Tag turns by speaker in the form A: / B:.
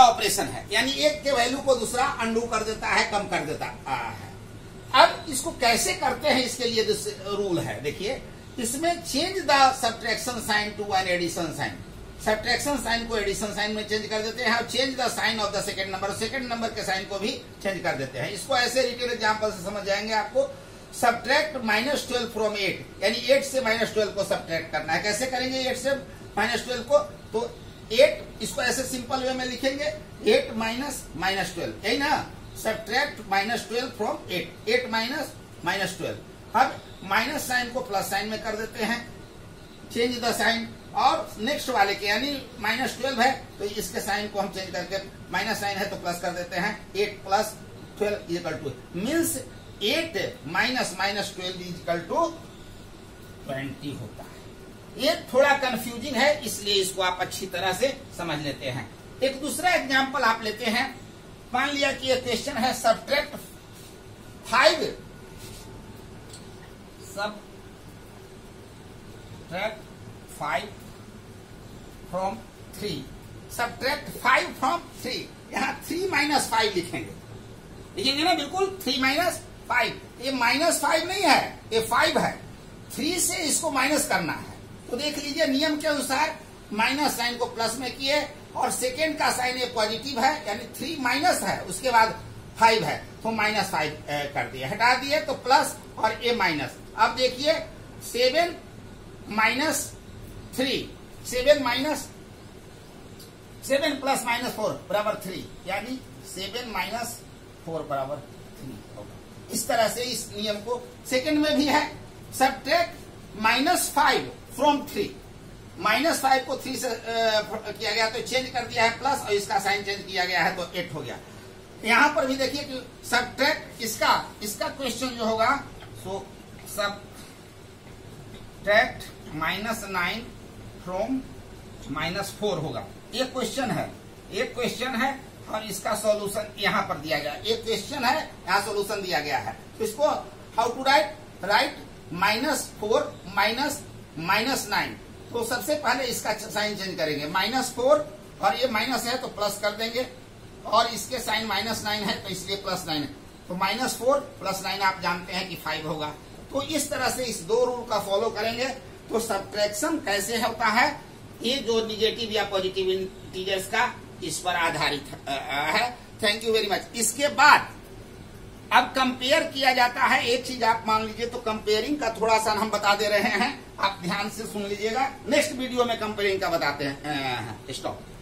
A: Operation है, यानी एक के वैल्यू को दूसरा अंडू कर देता है, कम कर देता है। अब इसको कैसे करते हैं, इसके लिए रूल है। देखिए, इसमें change the subtraction sign to an addition sign. Subtraction sign को एडिशन साइन में चेंज कर देते हैं और change the sign of the second number, second number के साइन को भी चेंज कर देते हैं। इसको ऐसे रिटेल एग्जांपल से समझ जाएंगे आपको। सब्ट्रैक्ट -12 फ्रॉम 8, यानी 8 से -12 को सब्ट्रैक्ट करना है। कैसे करेंगे 8 से -12 को? तो 8, इसको ऐसे सिंपल वे में लिखेंगे 8 -12, यही ना। Subtract -12 from 8, 8 -12। अब माइनस साइन को प्लस साइन में कर देते हैं, चेंज द साइन। और नेक्स्ट वाले के यानी -12 है तो इसके साइन को हम चेंज करके, माइनस साइन है तो प्लस कर देते हैं, 8 + 12 = मीन्स 8 - -12 = 20 होता है। ये थोड़ा कंफ्यूजिंग है, इसलिए इसको आप अच्छी तरह से समझ लेते हैं। एक दूसरा एग्जांपल आप लेते हैं। मान लिया कि ये क्वेश्चन है सब्ट्रैक्ट 5 फ्रॉम 3। सब्ट्रैक्ट 5 फ्रॉम 3, यहां 3 - 5 लिखेंगे, लिखेंगे ना, बिल्कुल 3 - 5। ये -5 नहीं है, ये 5 है। 3 से इसको माइनस करना है, तो देख लीजिए नियम के अनुसार माइनस साइन को प्लस में किए और सेकेंड का साइन ये पॉजिटिव है, यानी 3 माइनस है, उसके बाद 5 है तो -5 कर दिए, हटा दिए तो प्लस और ये माइनस। अब देखिए 7 - 3, 7 + -4 = 3, यानी 7 - 4 = 3 होगा। इस तरह से इस नियम को सेकंड में भी है। सब्ट्रैक्ट -5 फ्रॉम 3, -5 को 3 से किया गया तो चेंज कर दिया है प्लस, और इसका साइन चेंज किया गया है तो 8 हो गया। यहां पर भी देखिए कि सब्ट्रैक्ट इसका क्वेश्चन जो होगा, सो सब्ट्रैक्ट -9 फ्रॉम -4 होगा। ये क्वेश्चन है और इसका सॉल्यूशन यहां पर दिया गया। एक क्वेश्चन है, यहां सॉल्यूशन दिया गया है। तो इसको हाउ टू राइट -4 -9। तो सबसे पहले इसका साइन चेंज करेंगे, -4 और ये माइनस है तो प्लस कर देंगे, और इसके साइन -9 है तो इसलिए +9 है। तो -4 + 9 आप जानते हैं कि 5 होगा। तो इस तरह से इस 2 रूल का फॉलो करेंगे तो सब्ट्रैक्शन कैसे होता है, ये जो निगेटिव या पॉजिटिव इंटीजर्स का, इस पर आधारित है। Thank you very much. इसके बाद अब कंपेयर किया जाता है। एक चीज आप मान लीजिए, तो कंपेयरिंग का थोड़ा सा हम बता दे रहे हैं, आप ध्यान से सुन लीजिएगा। नेक्स्ट वीडियो में कंपेयरिंग का बताते हैं। स्टॉप।